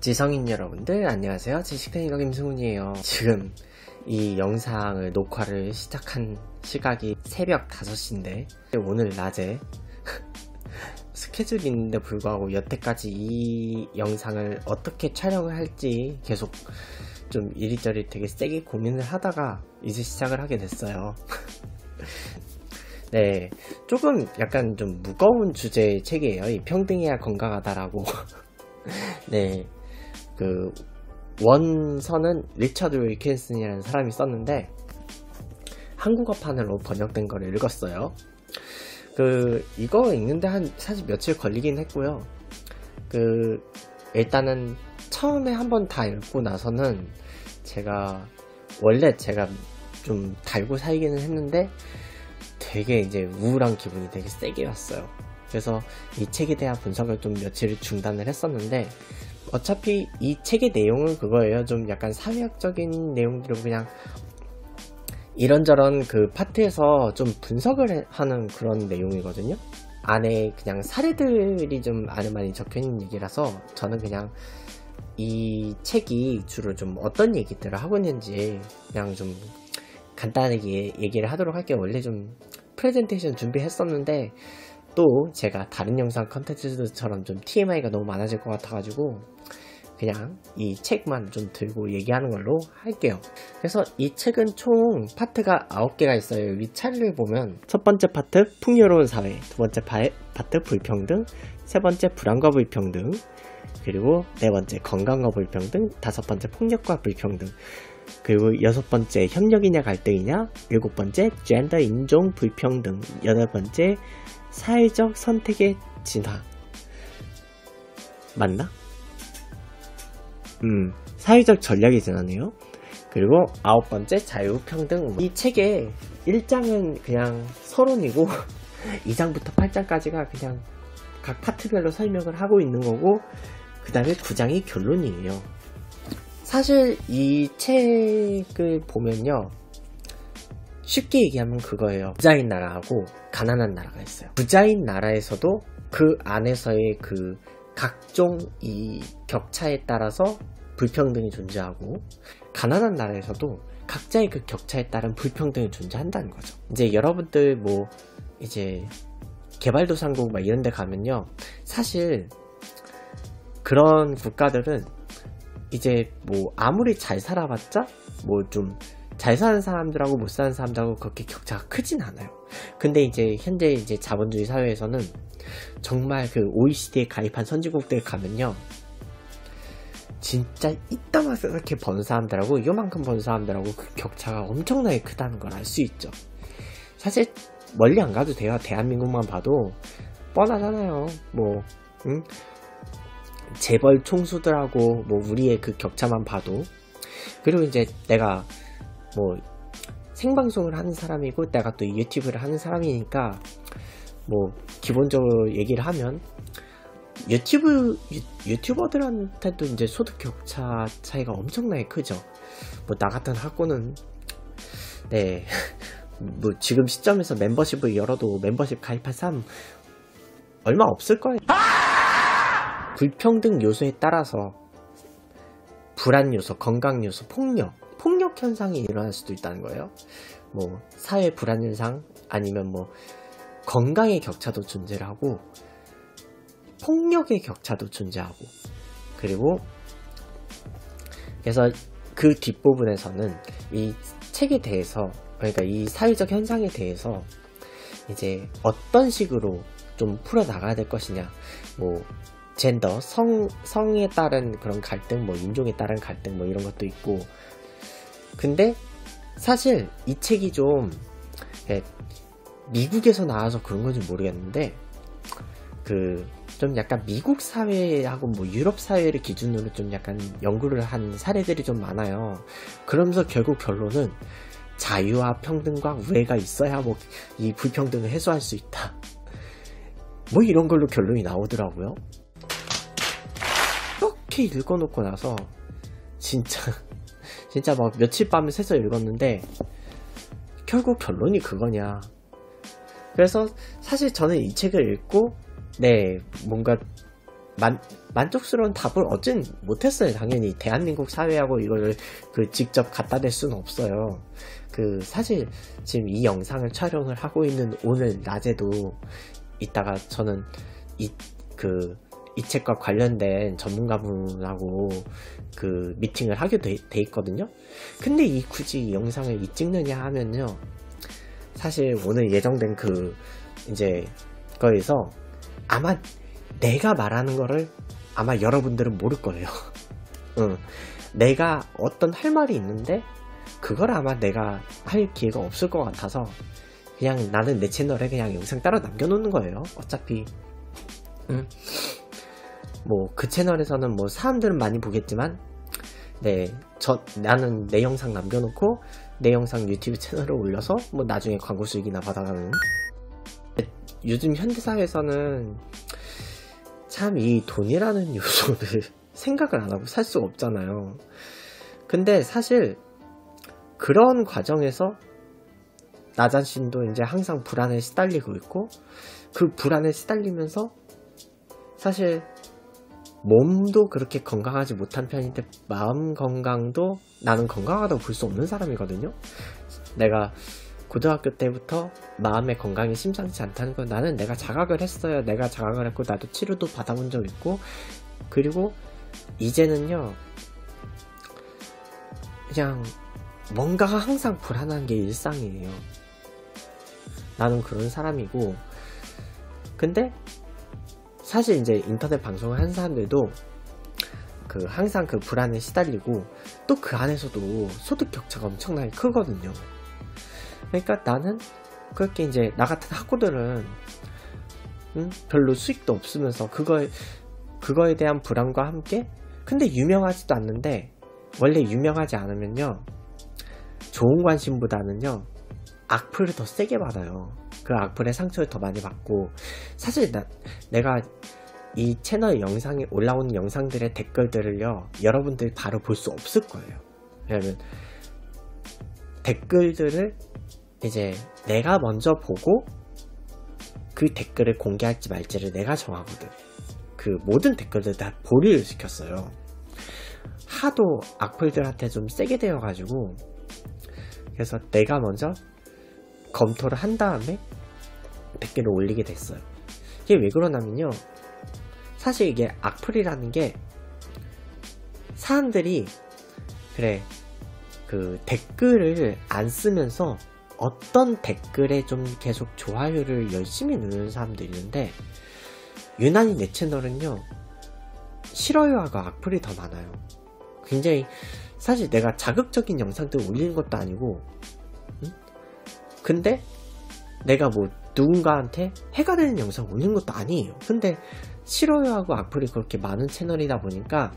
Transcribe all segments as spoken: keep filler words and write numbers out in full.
지성인 여러분들 안녕하세요. 지식탱이가 김승훈이에요. 지금 이 영상을 녹화를 시작한 시각이 새벽 다섯 시인데 오늘 낮에 스케줄이 있는데 불구하고 여태까지 이 영상을 어떻게 촬영을 할지 계속 좀 이리저리 되게 세게 고민을 하다가 이제 시작을 하게 됐어요. 네, 조금 약간 좀 무거운 주제의 책이에요. 이 평등해야 건강하다라고. 네, 그 원서는 리처드 윌킨슨이라는 사람이 썼는데 한국어판으로 번역된 거를 읽었어요. 그 이거 읽는데 한 사실 며칠 걸리긴 했고요. 그 일단은 처음에 한번 다 읽고 나서는 제가 원래 제가 좀 달고 살기는 했는데 되게 이제 우울한 기분이 되게 세게 왔어요. 그래서 이 책에 대한 분석을 좀 며칠 중단을 했었는데 어차피 이 책의 내용은 그거예요. 좀 약간 사회학적인 내용들을 그냥 이런저런 그 파트에서 좀 분석을 하는 그런 내용이거든요. 안에 그냥 사례들이 좀 안에 많이 적혀있는 얘기라서 저는 그냥 이 책이 주로 좀 어떤 얘기들을 하고 있는지 그냥 좀 간단하게 얘기를 하도록 할게요. 원래 좀 프레젠테이션 준비했었는데 또 제가 다른 영상 컨텐츠처럼 좀 티엠아이가 너무 많아질 것 같아가지고 그냥 이 책만 좀 들고 얘기하는 걸로 할게요. 그래서 이 책은 총 파트가 아홉 개가 있어요. 위차례를 보면 첫 번째 파트 풍요로운 사회, 두 번째 파, 파트 불평등, 세 번째 불안과 불평등, 그리고 네 번째 건강과 불평등, 다섯 번째 폭력과 불평등, 그리고 여섯 번째 협력이냐 갈등이냐, 일곱 번째 젠더 인종 불평등, 여덟 번째 사회적 선택의 진화. 맞나? 음, 사회적 전략의 진화네요. 그리고 아홉 번째 자유평등. 이 책의 일 장은 그냥 서론이고 이 장부터 팔 장까지가 그냥 각 파트별로 설명을 하고 있는 거고 그 다음에 구 장이 결론이에요. 사실 이 책을 보면요, 쉽게 얘기하면 그거예요. 부자인 나라하고 가난한 나라가 있어요. 부자인 나라에서도 그 안에서의 그 각종 이 격차에 따라서 불평등이 존재하고, 가난한 나라에서도 각자의 그 격차에 따른 불평등이 존재한다는 거죠. 이제 여러분들 뭐 이제 개발도상국 막 이런 데 가면요, 사실 그런 국가들은 이제 뭐 아무리 잘 살아봤자 뭐 좀 잘 사는 사람들하고 못 사는 사람들하고 그렇게 격차가 크진 않아요. 근데 이제 현재 이제 자본주의 사회에서는 정말 그 오이시디에 가입한 선진국들 가면요, 진짜 이따만하게 버는 사람들하고 요만큼 버는 사람들하고 그 격차가 엄청나게 크다는 걸 알 수 있죠. 사실 멀리 안 가도 돼요. 대한민국만 봐도 뻔하잖아요. 뭐 응? 재벌 총수들하고 뭐 우리의 그 격차만 봐도. 그리고 이제 내가 뭐 생방송을 하는 사람이고 내가 또 유튜브를 하는 사람이니까 뭐 기본적으로 얘기를 하면 유튜브 유, 유튜버들한테도 이제 소득 격차 차이가 엄청나게 크죠. 뭐 나 같은 학고는 네 뭐 지금 시점에서 멤버십을 열어도 멤버십 가입한 사람 얼마 없을 거예요. 불평등 요소에 따라서 불안 요소, 건강 요소, 폭력 폭력 현상이 일어날 수도 있다는 거예요. 뭐 사회 불안 현상, 아니면 뭐 건강의 격차도 존재를 하고 폭력의 격차도 존재하고, 그리고 그래서 그 뒷부분에서는 이 책에 대해서, 그러니까 이 사회적 현상에 대해서 이제 어떤 식으로 좀 풀어나가야 될 것이냐, 뭐 젠더, 성, 성에 따른 그런 갈등, 뭐 인종에 따른 갈등, 뭐 이런 것도 있고. 근데 사실 이 책이 좀 예, 미국에서 나와서 그런 건지 모르겠는데 그 좀 약간 미국 사회하고 뭐 유럽 사회를 기준으로 좀 약간 연구를 한 사례들이 좀 많아요. 그러면서 결국 결론은 자유와 평등과 우애가 있어야 뭐 이 불평등을 해소할 수 있다, 뭐 이런 걸로 결론이 나오더라고요. 이렇게 읽어놓고 나서 진짜 진짜 막 며칠 밤을 새서 읽었는데 결국 결론이 그거냐. 그래서 사실 저는 이 책을 읽고 네 뭔가 만, 만족스러운 답을 얻진 못했어요. 당연히 대한민국 사회하고 이걸 그 직접 갖다 댈 수는 없어요. 그 사실 지금 이 영상을 촬영을 하고 있는 오늘 낮에도 이따가 저는 이 그 이 책과 관련된 전문가분하고 그 미팅을 하게 돼, 돼 있거든요. 근데 이 굳이 이 영상을 이 찍느냐 하면요, 사실 오늘 예정된 그 이제 거에서 아마 내가 말하는 거를 아마 여러분들은 모를 거예요. 응. 내가 어떤 할 말이 있는데 그걸 아마 내가 할 기회가 없을 것 같아서 그냥 나는 내 채널에 그냥 영상 따로 남겨놓는 거예요. 어차피 응. 뭐 그 채널에서는 뭐 사람들은 많이 보겠지만 네, 저 나는 내 영상 남겨놓고 내 영상 유튜브 채널에 올려서 뭐 나중에 광고 수익이나 받아가는. 요즘 현대사회에서는 참 이 돈이라는 요소를 생각을 안 하고 살 수 없잖아요. 근데 사실 그런 과정에서 나 자신도 이제 항상 불안에 시달리고 있고, 그 불안에 시달리면서 사실 몸도 그렇게 건강하지 못한 편인데 마음 건강도 나는 건강하다고 볼 수 없는 사람이거든요. 내가 고등학교 때부터 마음의 건강이 심상치 않다는 건 나는 내가 자각을 했어요. 내가 자각을 했고 나도 치료도 받아본 적 있고, 그리고 이제는요 그냥 뭔가가 항상 불안한 게 일상이에요. 나는 그런 사람이고, 근데 사실 이제 인터넷 방송을 하는 사람들도 그 항상 그 불안에 시달리고 또 그 안에서도 소득 격차가 엄청나게 크거든요. 그러니까 나는 그렇게 이제 나 같은 학우들은 음, 별로 수익도 없으면서 그거에 그거에 대한 불안과 함께, 근데 유명하지도 않는데 원래 유명하지 않으면요 좋은 관심보다는요 악플을 더 세게 받아요. 그 악플의 상처를 더 많이 받고, 사실 나, 내가 이 채널 영상에 올라오는 영상들의 댓글들을요 여러분들 바로 볼 수 없을 거예요. 왜냐면 댓글들을 이제 내가 먼저 보고 그 댓글을 공개할지 말지를 내가 정하거든. 그 모든 댓글들 다 보류를 시켰어요. 하도 악플들한테 좀 세게 되어가지고, 그래서 내가 먼저 검토를 한 다음에 댓글을 올리게 됐어요. 이게 왜 그러냐면요, 사실 이게 악플이라는 게 사람들이 그래 그 댓글을 안 쓰면서 어떤 댓글에 좀 계속 좋아요를 열심히 누르는 사람들이 있는데, 유난히 내 채널은요 싫어요하고 악플이 더 많아요. 굉장히 사실 내가 자극적인 영상들 올리는 것도 아니고, 응? 근데 내가 뭐 누군가한테 해가 되는 영상 올리는 것도 아니에요. 근데 싫어요하고 악플이 그렇게 많은 채널이다 보니까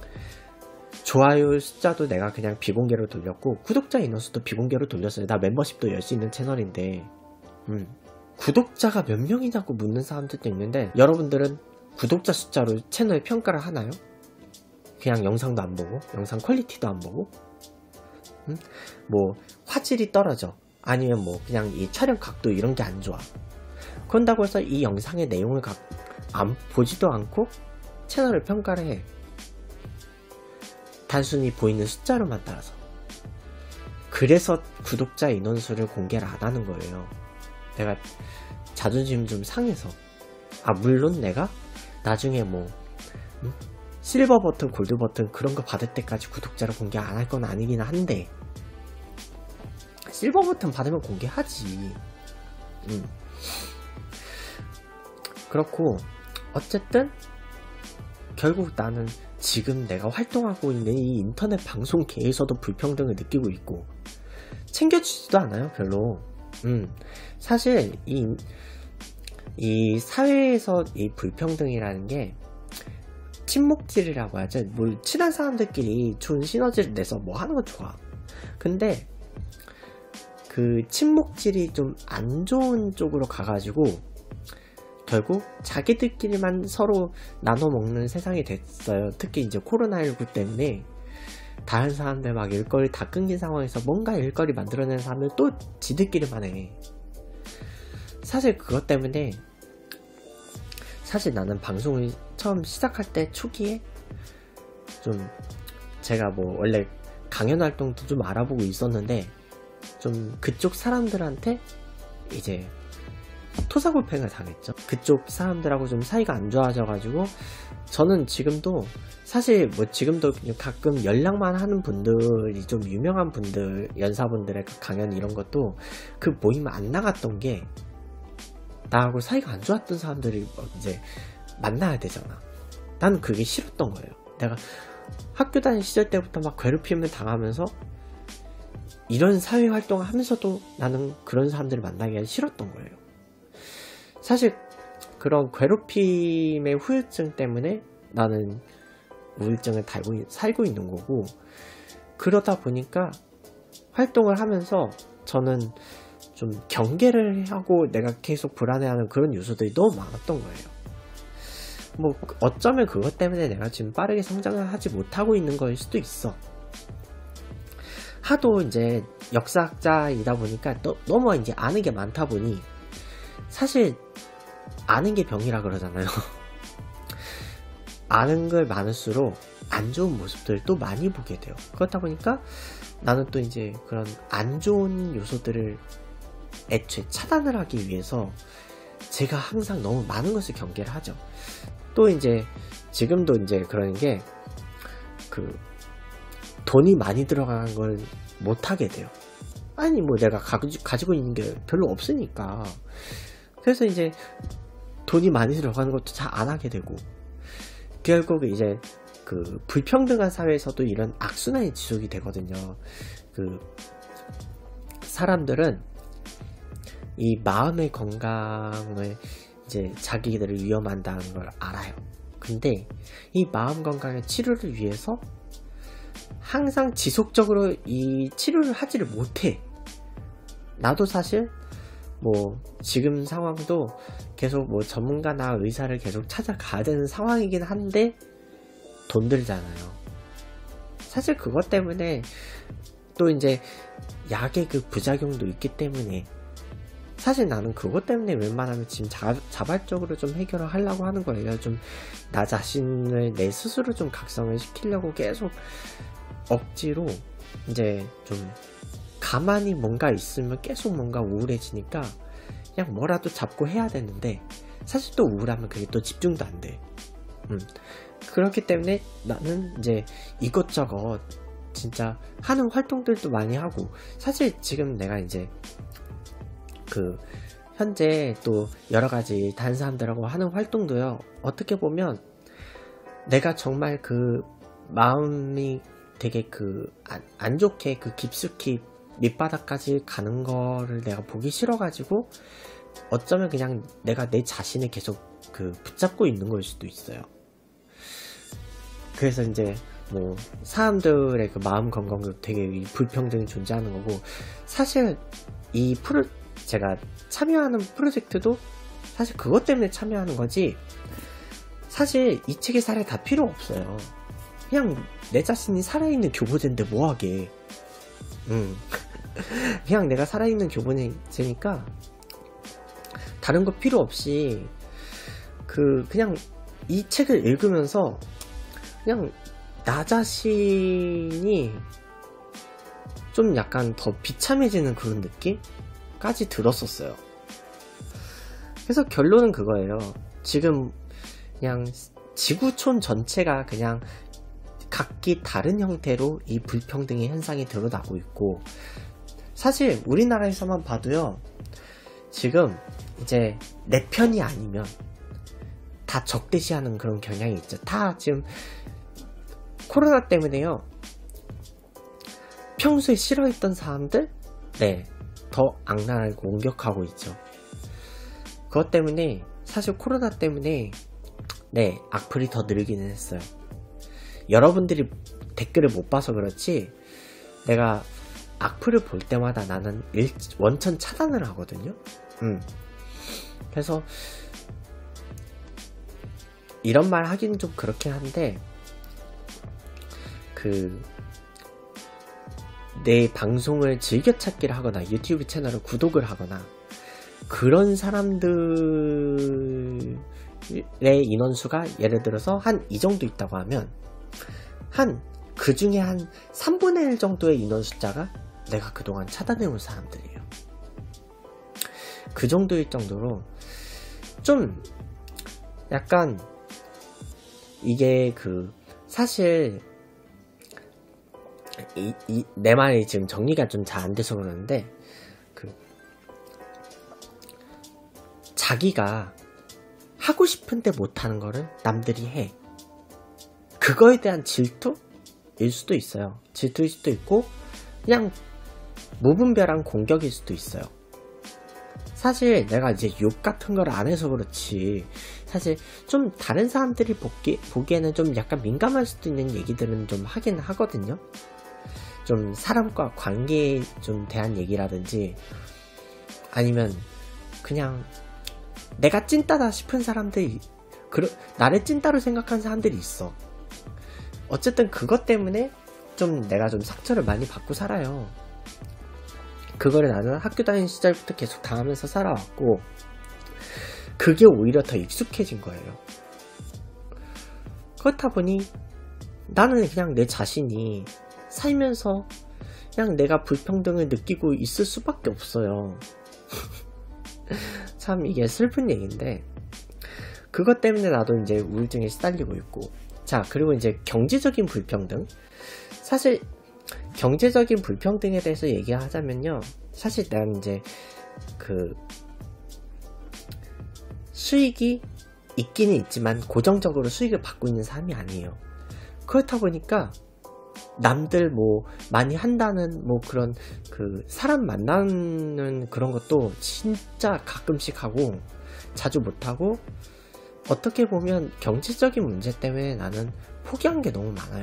좋아요 숫자도 내가 그냥 비공개로 돌렸고 구독자 인원수도 비공개로 돌렸어요. 나 멤버십도 열 수 있는 채널인데 음. 구독자가 몇 명이냐고 묻는 사람들도 있는데, 여러분들은 구독자 숫자로 채널 평가를 하나요? 그냥 영상도 안 보고 영상 퀄리티도 안 보고 음? 뭐 화질이 떨어져, 아니면 뭐 그냥 이 촬영 각도 이런 게 안 좋아, 그런다고 해서 이 영상의 내용을 가, 안 보지도 않고 채널을 평가를 해. 단순히 보이는 숫자로만 따라서. 그래서 구독자 인원수를 공개를 안 하는 거예요. 내가 자존심 좀 상해서. 아 물론 내가 나중에 뭐 음? 실버 버튼, 골드 버튼 그런 거 받을 때까지 구독자를 공개 안 할 건 아니긴 한데, 실버 버튼 받으면 공개하지. 음. 그렇고 어쨌든 결국 나는 지금 내가 활동하고 있는 이 인터넷 방송계에서도 불평등을 느끼고 있고 챙겨주지도 않아요 별로. 음. 사실 이, 이 사회에서 이 불평등이라는 게 친목질이라고 하죠. 뭐 친한 사람들끼리 좋은 시너지를 내서 뭐 하는 거 좋아. 근데 그 친목질이 좀 안 좋은 쪽으로 가가지고 결국 자기들끼리만 서로 나눠 먹는 세상이 됐어요. 특히 이제 코로나십구 때문에 다른 사람들 막 일거리 다 끊긴 상황에서 뭔가 일거리 만들어내는 사람들 또 지들끼리만 해. 사실 그것 때문에 사실 나는 방송을 처음 시작할 때 초기에 좀 제가 뭐 원래 강연 활동도 좀 알아보고 있었는데 좀 그쪽 사람들한테 이제 토사구팽을 당했죠. 그쪽 사람들하고 좀 사이가 안 좋아져가지고 저는 지금도 사실 뭐 지금도 가끔 연락만 하는 분들이 좀 유명한 분들, 연사분들의 그 강연 이런 것도 그 모임 안 나갔던 게 나하고 사이가 안 좋았던 사람들이 이제 만나야 되잖아. 나는 그게 싫었던 거예요. 내가 학교 다닐 시절 때부터 막 괴롭힘을 당하면서 이런 사회 활동을 하면서도 나는 그런 사람들을 만나기가 싫었던 거예요. 사실 그런 괴롭힘의 후유증 때문에 나는 우울증을 달고 살고 있는 거고, 그러다 보니까 활동을 하면서 저는 좀 경계를 하고 내가 계속 불안해하는 그런 요소들이 너무 많았던 거예요. 뭐 어쩌면 그것 때문에 내가 지금 빠르게 성장을 하지 못하고 있는 거일 수도 있어. 하도 이제 역사학자이다 보니까 또, 너무 이제 아는 게 많다 보니 사실 아는 게 병이라 그러잖아요. 아는 걸 많을수록 안 좋은 모습들을 또 많이 보게 돼요. 그렇다 보니까 나는 또 이제 그런 안 좋은 요소들을 애초에 차단을 하기 위해서 제가 항상 너무 많은 것을 경계를 하죠. 또 이제 지금도 이제 그런 게 그 돈이 많이 들어간 걸 못하게 돼요. 아니 뭐 내가 가지, 가지고 있는 게 별로 없으니까. 그래서 이제 돈이 많이 들어가는 것도 잘 안 하게 되고, 결국 이제 그 불평등한 사회에서도 이런 악순환이 지속이 되거든요. 그 사람들은 이 마음의 건강을 이제 자기들을 위험한다는 걸 알아요. 근데 이 마음 건강의 치료를 위해서 항상 지속적으로 이 치료를 하지를 못해. 나도 사실 뭐 지금 상황도 계속 뭐 전문가나 의사를 계속 찾아가야 되는 상황이긴 한데 돈 들잖아요. 사실 그것 때문에 또 이제 약의 그 부작용도 있기 때문에 사실 나는 그것 때문에 웬만하면 지금 자, 자발적으로 좀 해결을 하려고 하는 거예요. 좀 나 자신을 내 스스로 좀 각성을 시키려고 계속 억지로 이제 좀 가만히 뭔가 있으면 계속 뭔가 우울해지니까 그냥 뭐라도 잡고 해야 되는데 사실 또 우울하면 그게 또 집중도 안 돼. 음. 그렇기 때문에 나는 이제 이것저것 진짜 하는 활동들도 많이 하고, 사실 지금 내가 이제 그 현재 또 여러가지 다른 사람들하고 하는 활동도요, 어떻게 보면 내가 정말 그 마음이 되게 그 안, 안 좋게 그 깊숙이 밑바닥까지 가는 거를 내가 보기 싫어가지고 어쩌면 그냥 내가 내 자신을 계속 그 붙잡고 있는 걸 수도 있어요. 그래서 이제 뭐 사람들의 그 마음 건강도 되게 불평등이 존재하는 거고, 사실 이 프로 제가 참여하는 프로젝트도 사실 그것 때문에 참여하는 거지, 사실 이 책의 사례 다 필요 없어요. 그냥 내 자신이 살아있는 교보제인데 뭐하게. 음. 그냥 내가 살아있는 교보제니까 다른 거 필요 없이 그 그냥 이 책을 읽으면서 그냥 나 자신이 좀 약간 더 비참해지는 그런 느낌까지 들었었어요. 그래서 결론은 그거예요. 지금 그냥 지구촌 전체가 그냥 각기 다른 형태로 이 불평등의 현상이 드러나고 있고, 사실 우리나라에서만 봐도요, 지금 이제 내 편이 아니면 다 적대시하는 그런 경향이 있죠. 다 지금 코로나 때문에요, 평소에 싫어했던 사람들 네, 더 악랄하게 공격하고 있죠. 그것 때문에 사실 코로나 때문에 네, 악플이 더 늘기는 했어요. 여러분들이 댓글을 못 봐서 그렇지 내가 악플을 볼 때마다 나는 일, 원천 차단을 하거든요. 음. 그래서 이런 말 하기는 좀 그렇긴 한데, 그 내 방송을 즐겨찾기를 하거나 유튜브 채널을 구독을 하거나 그런 사람들을 인원수가 예를 들어서 한 이 정도 있다고 하면 한 그 중에 한 삼분의 일 정도의 인원 숫자가 내가 그동안 차단해온 사람들이에요. 그 정도일 정도로 좀 약간 이게 그 사실 이, 이, 내 말이 지금 정리가 좀 잘 안 돼서 그러는데 그 자기가 하고 싶은데 못하는 거를 남들이 해. 그거에 대한 질투일 수도 있어요. 질투일 수도 있고 그냥 무분별한 공격일 수도 있어요. 사실 내가 이제 욕 같은 걸 안 해서 그렇지 사실 좀 다른 사람들이 보기, 보기에는 좀 약간 민감할 수도 있는 얘기들은 좀 하긴 하거든요. 좀 사람과 관계에 좀 대한 얘기라든지 아니면 그냥 내가 찐따다 싶은 사람들이 그러, 나를 찐따로 생각하는 사람들이 있어. 어쨌든 그것 때문에 좀 내가 좀 상처를 많이 받고 살아요. 그거를 나는 학교 다니는 시절부터 계속 당하면서 살아왔고 그게 오히려 더 익숙해진 거예요. 그렇다 보니 나는 그냥 내 자신이 살면서 그냥 내가 불평등을 느끼고 있을 수밖에 없어요. 참 이게 슬픈 얘기인데 그것 때문에 나도 이제 우울증에 시달리고 있고 자 그리고 이제 경제적인 불평등 사실 경제적인 불평등에 대해서 얘기하자면요 사실 난 이제 그 수익이 있기는 있지만 고정적으로 수익을 받고 있는 사람이 아니에요. 그렇다 보니까 남들 뭐 많이 한다는 뭐 그런 그 사람 만나는 그런 것도 진짜 가끔씩 하고 자주 못하고 어떻게 보면 경제적인 문제 때문에 나는 포기한 게 너무 많아요.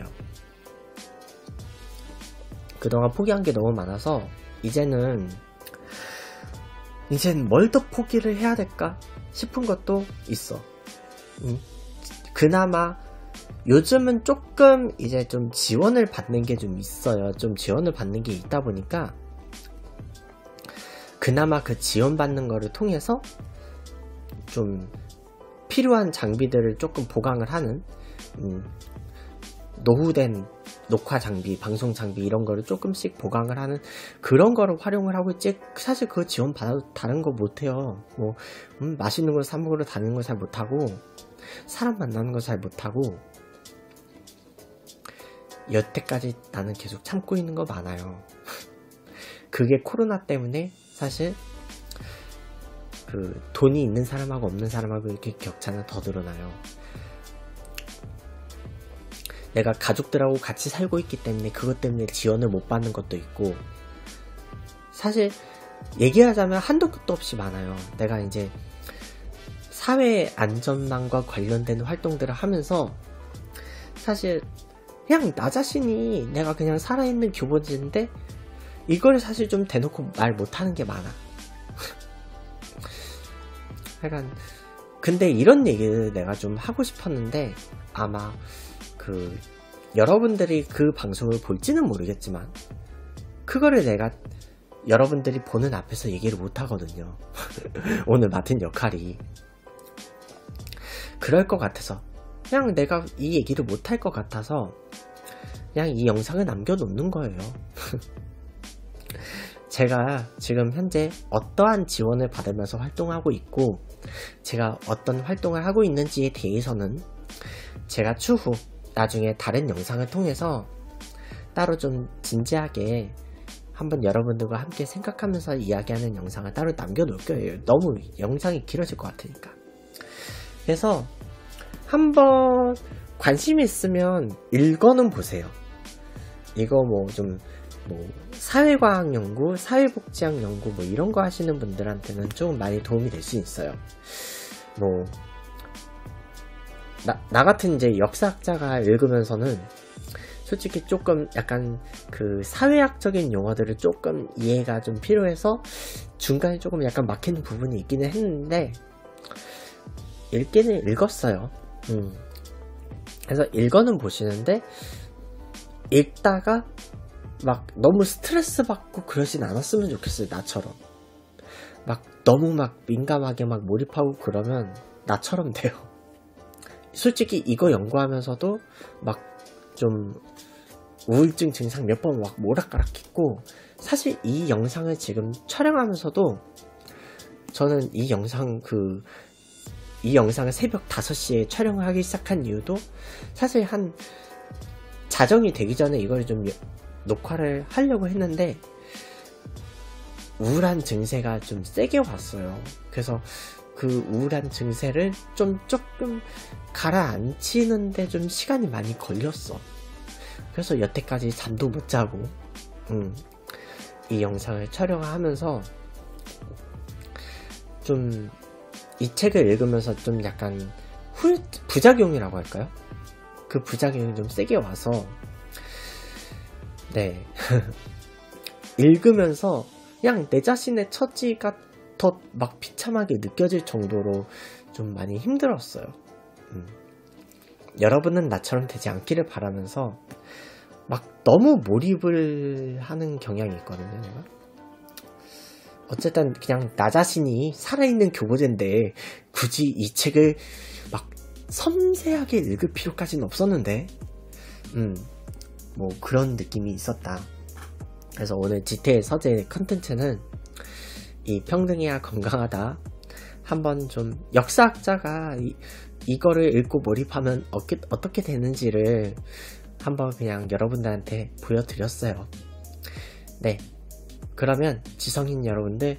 그동안 포기한 게 너무 많아서 이제는 이젠 뭘 더 포기를 해야 될까 싶은 것도 있어. 음, 그나마 요즘은 조금 이제 좀 지원을 받는 게 좀 있어요. 좀 지원을 받는 게 있다 보니까 그나마 그 지원받는 거를 통해서 좀 필요한 장비들을 조금 보강을 하는 음, 노후된 녹화 장비, 방송 장비 이런 거를 조금씩 보강을 하는 그런 거를 활용을 하고 있지 사실 그거 지원 받아도 다른 거 못해요. 뭐 음, 맛있는 걸 사 먹으러 다니는 거 잘 못하고 사람 만나는 거 잘 못하고 여태까지 나는 계속 참고 있는 거 많아요. 그게 코로나 때문에 사실 그 돈이 있는 사람하고 없는 사람하고 이렇게 격차는 더 드러나요. 내가 가족들하고 같이 살고 있기 때문에 그것 때문에 지원을 못 받는 것도 있고 사실 얘기하자면 한도 끝도 없이 많아요. 내가 이제 사회 안전망과 관련된 활동들을 하면서 사실 그냥 나 자신이 내가 그냥 살아있는 교보지인데 이걸 사실 좀 대놓고 말 못하는 게 많아. 약간 근데 이런 얘기를 내가 좀 하고 싶었는데 아마 그 여러분들이 그 방송을 볼지는 모르겠지만 그거를 내가 여러분들이 보는 앞에서 얘기를 못 하거든요. 오늘 맡은 역할이 그럴 것 같아서 그냥 내가 이 얘기를 못 할 것 같아서 그냥 이 영상을 남겨놓는 거예요. 제가 지금 현재 어떠한 지원을 받으면서 활동하고 있고 제가 어떤 활동을 하고 있는지에 대해서는 제가 추후 나중에 다른 영상을 통해서 따로 좀 진지하게 한번 여러분들과 함께 생각하면서 이야기하는 영상을 따로 남겨놓을 거예요. 너무 영상이 길어질 것 같으니까. 그래서 한번 관심 있으면 읽어는 보세요. 이거 뭐 좀 뭐 사회과학 연구, 사회복지학 연구 뭐 이런 거 하시는 분들한테는 좀 많이 도움이 될 수 있어요. 뭐 나, 나 같은 이제 역사학자가 읽으면서는 솔직히 조금 약간 그 사회학적인 용어들을 조금 이해가 좀 필요해서 중간에 조금 약간 막히는 부분이 있기는 했는데 읽기는 읽었어요. 음. 그래서 읽어는 보시는데 읽다가 막 너무 스트레스 받고 그러진 않았으면 좋겠어요. 나처럼 막 너무 막 민감하게 막 몰입하고 그러면 나처럼 돼요. 솔직히 이거 연구하면서도 막 좀 우울증 증상 몇 번 막 모락가락했고, 사실 이 영상을 지금 촬영하면서도 저는 이 영상 그 이 영상을 새벽 다섯 시에 촬영을 하기 시작한 이유도 사실 한 자정이 되기 전에 이걸 좀 녹화를 하려고 했는데 우울한 증세가 좀 세게 왔어요. 그래서 그 우울한 증세를 좀 조금 가라앉히는데 좀 시간이 많이 걸렸어. 그래서 여태까지 잠도 못 자고 음, 이 영상을 촬영하면서 좀 이 책을 읽으면서 좀 약간 후, 부작용이라고 할까요? 그 부작용이 좀 세게 와서 네 읽으면서 그냥 내 자신의 처지가 더 막 비참하게 느껴질 정도로 좀 많이 힘들었어요. 음. 여러분은 나처럼 되지 않기를 바라면서 막 너무 몰입을 하는 경향이 있거든요, 제가. 어쨌든 그냥 나 자신이 살아있는 교보제인데 굳이 이 책을 막 섬세하게 읽을 필요까지는 없었는데 음, 뭐 그런 느낌이 있었다. 그래서 오늘 지태의 서재 컨텐츠는 이 평등해야 건강하다. 한번 좀 역사학자가 이, 이거를 읽고 몰입하면 어떻게, 어떻게 되는지를 한번 그냥 여러분들한테 보여드렸어요. 네, 그러면 지성인 여러분들,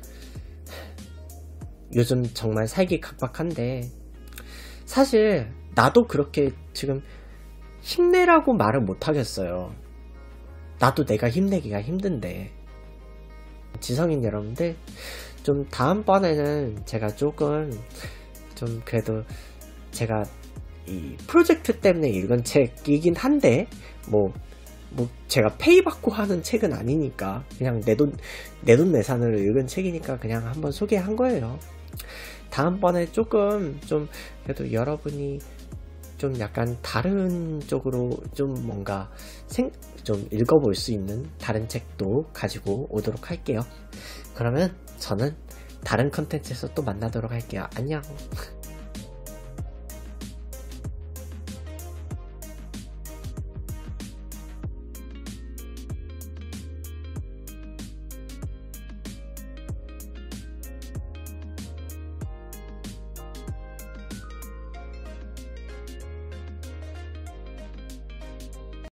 요즘 정말 살기 각박한데 사실 나도 그렇게 지금 힘내라고 말을 못하겠어요. 나도 내가 힘내기가 힘든데, 지성인 여러분들 좀 다음번에는 제가 조금 좀 그래도 제가 이 프로젝트 때문에 읽은 책이긴 한데 뭐, 뭐 제가 페이 받고 하는 책은 아니니까 그냥 내돈 내돈내산으로 읽은 책이니까 그냥 한번 소개한 거예요. 다음번에 조금 좀 그래도 여러분이 좀 약간 다른 쪽으로 좀 뭔가 생, 좀 읽어볼 수 있는 다른 책도 가지고 오도록 할게요. 그러면 저는 다른 컨텐츠에서 또 만나도록 할게요. 안녕.